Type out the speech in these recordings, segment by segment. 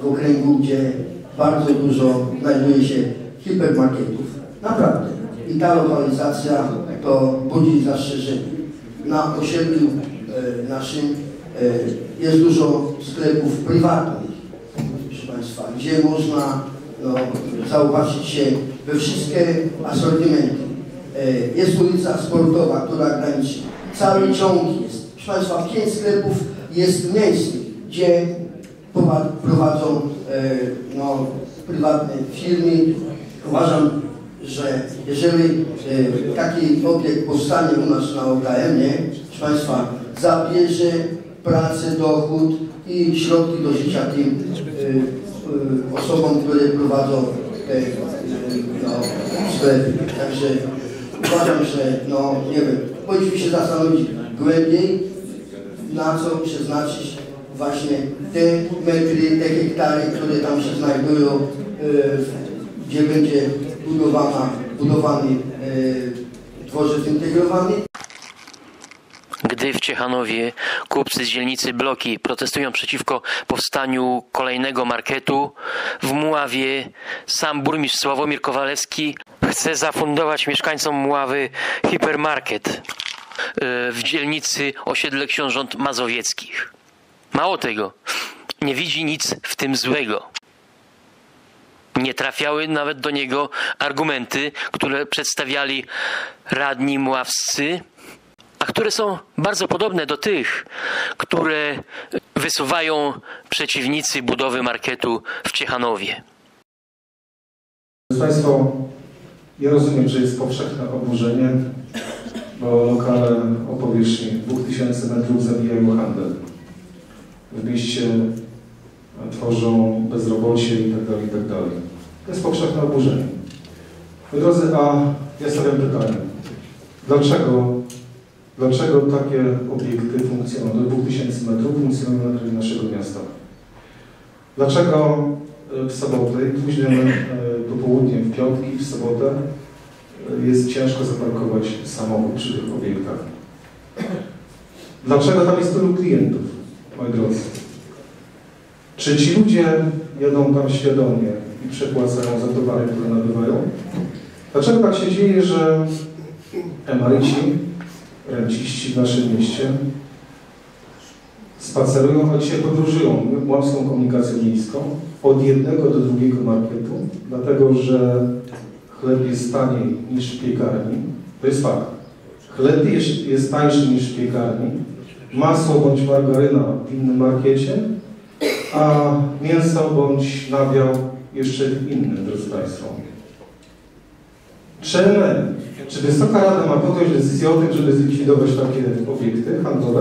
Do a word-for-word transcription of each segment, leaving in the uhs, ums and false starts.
w okręgu, gdzie bardzo dużo znajduje się hipermarketów. Naprawdę. I ta lokalizacja to budzi zastrzeżenie. Na osiedlu e, naszym e, jest dużo sklepów prywatnych, proszę Państwa, gdzie można no, zauważyć się we wszystkie asortymenty. E, jest ulica sportowa, która graniczy. Cały ciąg jest. Proszę Państwa, pięć sklepów jest miejsc, gdzie prowadzą e, no, prywatne firmy. Uważam, że jeżeli e, taki obiekt powstanie u nas na O K M-ie, proszę Państwa, zabierze pracę, dochód i środki do życia tym e, e, osobom, które prowadzą te e, no, sklepy. Także uważam, że no nie wiem, powinniśmy się zastanowić głębiej, na co przeznaczyć właśnie te metry, te hektary, które tam się znajdują, e, gdzie będzie budowana, budowany e, dworzec integrowany. Gdy w Ciechanowie kupcy z dzielnicy Bloki protestują przeciwko powstaniu kolejnego marketu, w Mławie sam burmistrz Sławomir Kowalewski chce zafundować mieszkańcom Mławy hipermarket w dzielnicy osiedle Książąt Mazowieckich. Mało tego, nie widzi nic w tym złego. Nie trafiały nawet do niego argumenty, które przedstawiali radni mławscy, a które są bardzo podobne do tych, które wysuwają przeciwnicy budowy marketu w Ciechanowie. Państwo, ja rozumiem, że jest powszechne oburzenie, bo lokale o powierzchni dwóch tysięcy metrów zabijają handel. W mieście tworzą bezrobocie itd., itd. To jest powszechne oburzenie. Moi drodzy, a ja stawiam pytanie. Dlaczego, dlaczego takie obiekty funkcjonują do dwóch tysięcy metrów funkcjonują na terenie naszego miasta? Dlaczego w soboty, późnym popołudniem, w piątki, w sobotę jest ciężko zaparkować samochód przy tych obiektach? Dlaczego tam jest tylu klientów, moi drodzy? Czy ci ludzie jadą tam świadomie i przepłacają za towary, które nabywają? Dlaczego tak się dzieje, że emeryci, renciści w naszym mieście spacerują, a dzisiaj podróżują mławską komunikacją miejską od jednego do drugiego marketu, dlatego że chleb jest taniej niż w piekarni. To jest fakt. Chleb jest, jest tańszy niż w piekarni, masło bądź margaryna w innym markecie, a mięso bądź nabiał jeszcze w innym, drodzy Państwo. Czy my, czy Wysoka Rada ma podjąć decyzję o tym, żeby zlikwidować takie obiekty handlowe?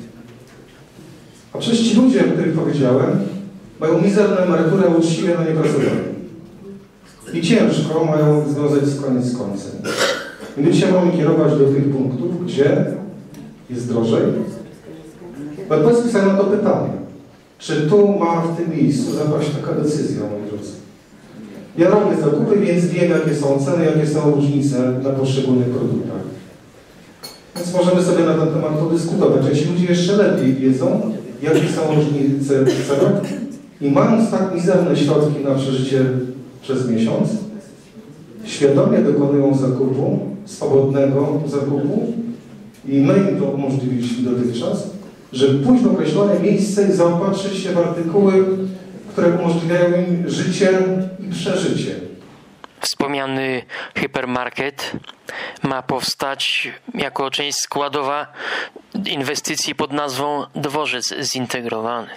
A przecież ci ludzie, o których powiedziałem, mają mizerne emerytury, a uczciwie na nie pracowali. I ciężko mają związać z koniec z końcem. I my dzisiaj mamy kierować do tych punktów, gdzie jest drożej. Ale powiedzmy sobie na to pytanie. Czy tu ma w tym miejscu zapaść taka decyzja, moi drodzy? Ja robię zakupy, więc wiem, jakie są ceny, jakie są różnice na poszczególnych produktach. Więc możemy sobie na ten temat podyskutować. A ci ludzie jeszcze lepiej wiedzą, jakie są różnice w cenach i mając tak mizerne środki na przeżycie przez miesiąc, świadomie dokonują zakupu, swobodnego zakupu i my im to umożliwiliśmy dotychczas, żeby pójść w określone miejsce i zaopatrzyć się w artykuły, które umożliwiają im życie i przeżycie. Wspomniany hipermarket ma powstać jako część składowa inwestycji pod nazwą Dworzec Zintegrowany.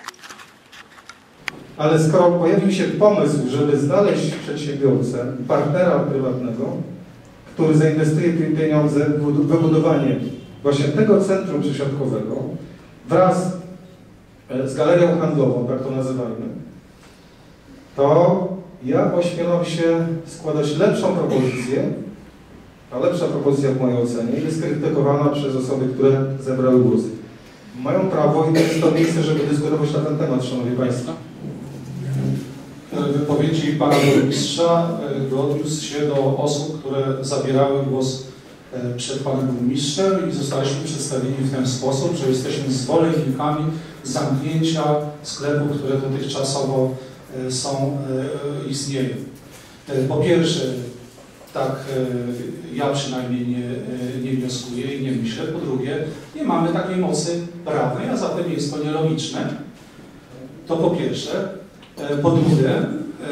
Ale skoro pojawił się pomysł, żeby znaleźć przedsiębiorcę, partnera prywatnego, który zainwestuje te pieniądze w wybudowanie właśnie tego centrum przesiadkowego wraz z galerią handlową, tak to nazywajmy, to ja ośmielam się składać lepszą propozycję. Ta lepsza propozycja w mojej ocenie jest krytykowana przez osoby, które zebrały głos. Mają prawo i to jest to miejsce, żeby dyskutować na ten temat, Szanowni Państwo. Wypowiedzi Pana Burmistrza odniósł się do osób, które zabierały głos przed Panem Burmistrzem i zostaliśmy przedstawieni w ten sposób, że jesteśmy zwolennikami zamknięcia sklepów, które dotychczasowo są, istnieją. Po pierwsze, tak ja przynajmniej nie, nie wnioskuję i nie myślę. Po drugie, nie mamy takiej mocy prawnej, a zatem jest to nielogiczne. To po pierwsze. Po drugie,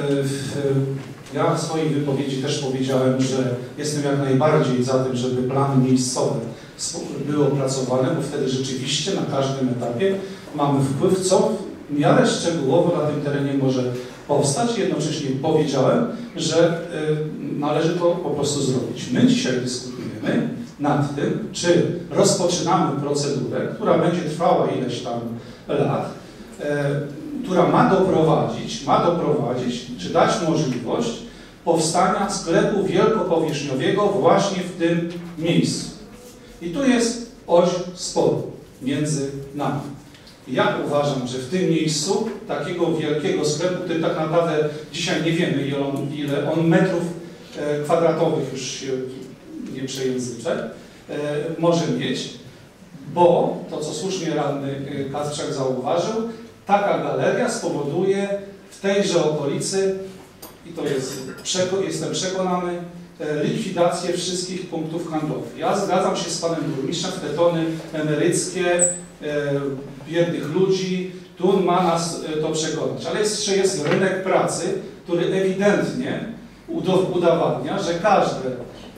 ja w swojej wypowiedzi też powiedziałem, że jestem jak najbardziej za tym, żeby plany miejscowe były opracowane, bo wtedy rzeczywiście na każdym etapie mamy wpływ, co w miarę szczegółowo na tym terenie może powstać. Jednocześnie powiedziałem, że należy to po prostu zrobić. My dzisiaj dyskutujemy nad tym, czy rozpoczynamy procedurę, która będzie trwała ileś tam lat, która ma doprowadzić, ma doprowadzić, czy dać możliwość powstania sklepu wielkopowierzchniowego właśnie w tym miejscu. I tu jest oś sporu między nami. Ja uważam, że w tym miejscu takiego wielkiego sklepu, który tak naprawdę dzisiaj nie wiemy, ile on, ile on metrów e, kwadratowych, już się nie przejęzyczę, e, może mieć, bo to, co słusznie radny Kasprzak zauważył, taka galeria spowoduje w tejże okolicy, i to jest, jestem przekonany, likwidację wszystkich punktów handlowych. Ja zgadzam się z panem burmistrzem, w te tony emeryckie, biednych ludzi, tu ma nas to przekonać. Ale jeszcze jest rynek pracy, który ewidentnie udowadnia, że każdy,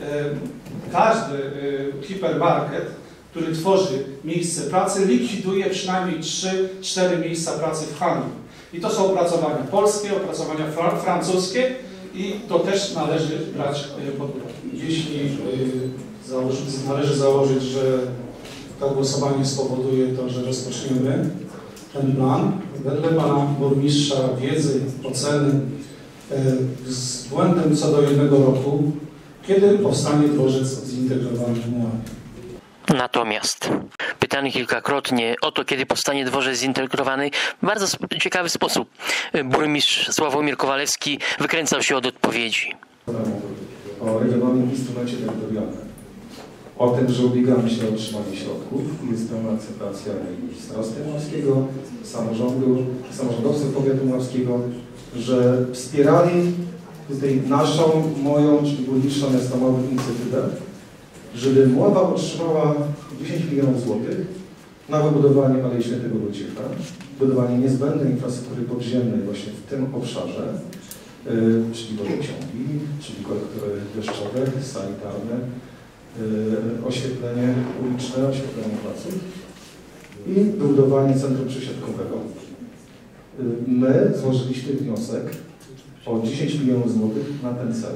każdy hipermarket, który tworzy miejsce pracy, likwiduje przynajmniej trzy cztery miejsca pracy w handlu. I to są opracowania polskie, opracowania fran francuskie i to też należy brać pod uwagę. Jeśli założy, należy założyć, że to głosowanie spowoduje to, że rozpoczniemy ten plan, wedle pana burmistrza wiedzy, oceny z błędem co do jednego roku, kiedy powstanie dworzec zintegrowany w Muławie. Natomiast pytany kilkakrotnie o to, kiedy powstanie dworzec zintegrowany, w bardzo ciekawy sposób burmistrz Sławomir Kowalewski wykręcał się od odpowiedzi. O regionalnym instrumencie terytorialnym. O tym, że ubiegamy się o otrzymanie środków. Jest pełna akceptacja i starosty mławskiego, samorządu, samorządowców powiatu mławskiego, że wspierali tutaj naszą, moją, czyli burmistrza miasta Mławy inicjatywę, żeby Mława otrzymała dziesięć milionów złotych na wybudowanie Alei Świętego Wojciecha, budowanie niezbędnej infrastruktury podziemnej właśnie w tym obszarze, yy, czyli wodociągi, czyli kolektory deszczowe, sanitarne, yy, oświetlenie uliczne, oświetlenie placów i wybudowanie centrum przesiadkowego. Yy, my złożyliśmy wniosek o dziesięć milionów złotych na ten cel.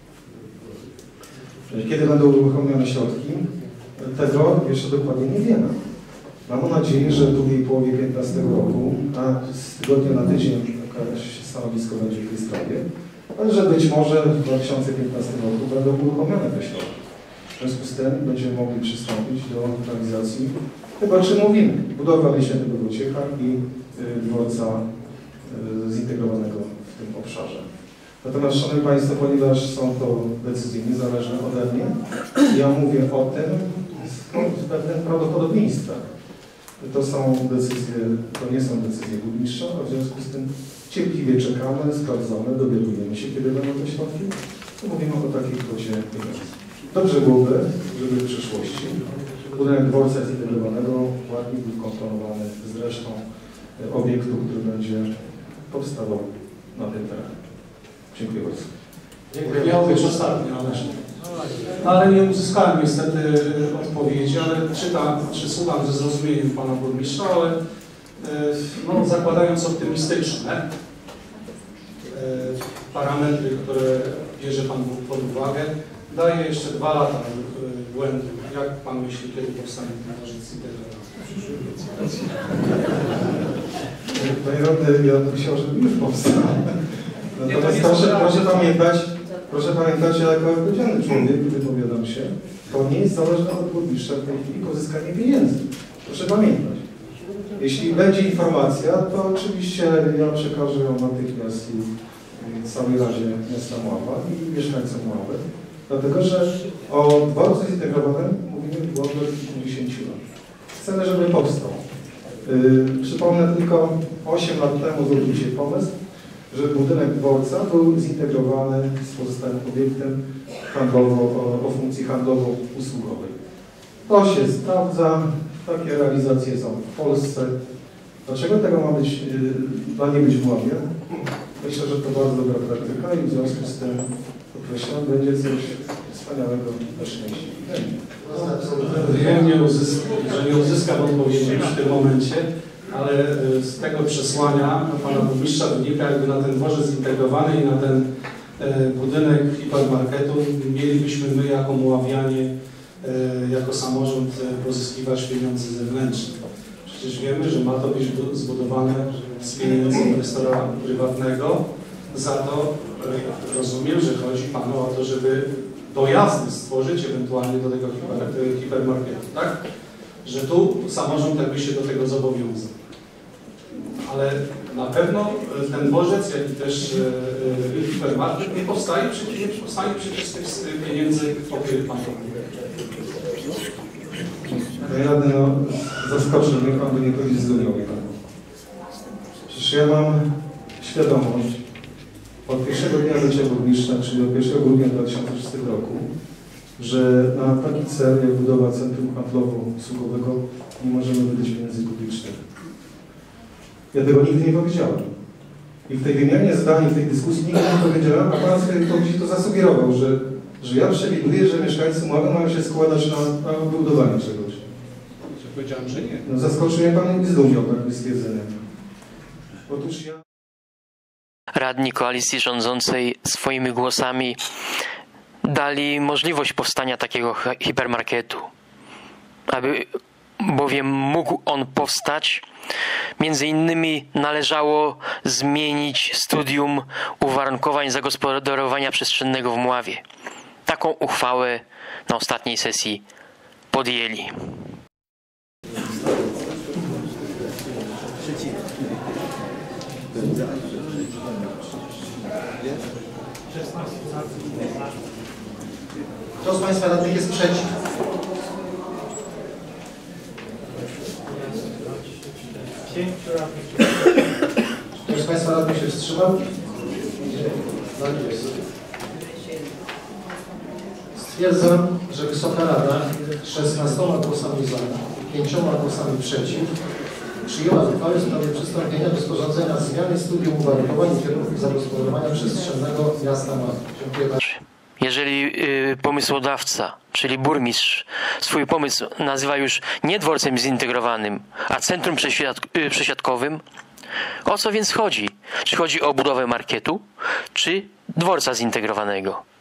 Kiedy będą uruchomione środki, tego jeszcze dokładnie nie wiemy. Mam nadzieję, że w drugiej połowie piętnastego roku, a z tygodnia na tydzień jakieś stanowisko będzie w tej sprawie, ale że być może w dwa tysiące piętnastym roku będą uruchomione te środki. W związku z tym będziemy mogli przystąpić do realizacji, chyba czy mówimy, budowy Alei Świętego Wojciecha i y, dworca y, zintegrowanego w tym obszarze. Natomiast, szanowni państwo, ponieważ są to decyzje niezależne ode mnie, ja mówię o tym z pewnym prawdopodobieństwem. To są decyzje, to nie są decyzje burmistrza, a w związku z tym cierpliwie czekamy, sprawdzamy, dowiadujemy się, kiedy będą te środki. To mówimy o takiej kwocie pieniędzy. Dobrze byłoby, żeby w przyszłości budynek dworca zintegrowanego ładnie był komponowany z resztą obiektu, który będzie powstawał na tym terenie. Dziękuję bardzo. Dziękuję. Miał być ostatni, ale, ale nie uzyskałem niestety odpowiedzi, ale czytam, czy słucham ze zrozumieniem pana burmistrza, ale no, zakładając optymistyczne parametry, które bierze pan pod uwagę, daje jeszcze dwa lata błędu. Jak pan myśli, kiedy powstanie ten dworzec zintegrowany? Panie radny, ja myślałem, że już powstał. Natomiast proszę, proszę pamiętać, proszę pamiętać, że jako odpowiedzialny człowiek, wypowiadam się, to nie jest zależne od burmistrza w tej chwili pozyskanie pieniędzy. Proszę pamiętać. Jeśli będzie informacja, to oczywiście ja przekażę ją natychmiast i całej Radzie Miasta Mława i mieszkańcom Mławy. Dlatego, że o dworcu zintegrowanym mówimy było do kilkudziesięciu lat. Chcemy, żeby powstał. Yy, przypomnę tylko, osiem lat temu zrobiliście pomysł, że budynek dworca był zintegrowany z pozostałym obiektem handlowo, o, o funkcji handlowo-usługowej. To się sprawdza, takie realizacje są w Polsce. Dlaczego tego ma być, ma nie być w Mławie? Myślę, że to bardzo dobra praktyka i w związku z tym określam, będzie coś wspaniałego na szczęście. Wiem, nie uzyska, że nie uzyskam odpowiedzi w tym momencie, ale z tego przesłania pana burmistrza wynika, jakby na ten dworzec zintegrowany i na ten budynek hipermarketu mielibyśmy my jako Muławianie, jako samorząd pozyskiwać pieniądze zewnętrzne. Przecież wiemy, że ma to być zbudowane z pieniędzy inwestora prywatnego. Za to rozumiem, że chodzi panu o to, żeby dojazdy stworzyć ewentualnie do tego hiper, hipermarketu, tak? Że tu samorząd jakby się do tego zobowiązał. Ale na pewno ten dworzec, jak i też hipermarket nie powstaje, nie powstanie przecież z tych pieniędzy, o których pan mówi. Panie radny, no zaskoczył mnie pan, by nie powiedzieć zdumiał mnie pan. Przecież ja mam świadomość od pierwszego dnia bycia burmistrza, czyli od pierwszego grudnia dwa tysiące szóstego roku, że na taki cel jak budowa centrum handlowo-usługowego nie możemy wydać pieniędzy publicznych. Ja tego nigdy nie powiedziałem. I w tej wymianie zdań, w tej dyskusji nigdy nie powiedziałem, a pan sobie to, to zasugerował, że, że ja przewiduję, że mieszkańcy Mławy mają się składać na, na budowanie czegoś. Powiedziałem, że nie. No, zaskoczył mnie pan i zdumiał takie stwierdzenie. Otóż ja... Radni koalicji rządzącej swoimi głosami dali możliwość powstania takiego hipermarketu. Aby bowiem mógł on powstać, między innymi należało zmienić studium uwarunkowań zagospodarowania przestrzennego w Mławie. Taką uchwałę na ostatniej sesji podjęli. Kto z Państwa radnych jest przeciw? Kto z Państwa radnych się wstrzymał? Tak jest. Stwierdzam, że Wysoka Rada szesnastoma głosami za i pięcioma głosami przeciw przyjęła uchwałę w sprawie przystąpienia do sporządzenia zmiany studium uwarunkowań i kierunków zagospodarowania przestrzennego miasta Mławy. Dziękuję bardzo. Jeżeli y, pomysłodawca, czyli burmistrz, swój pomysł nazywa już nie dworcem zintegrowanym, a centrum przesiadk- y, przesiadkowym, o co więc chodzi? Czy chodzi o budowę marketu, czy dworca zintegrowanego?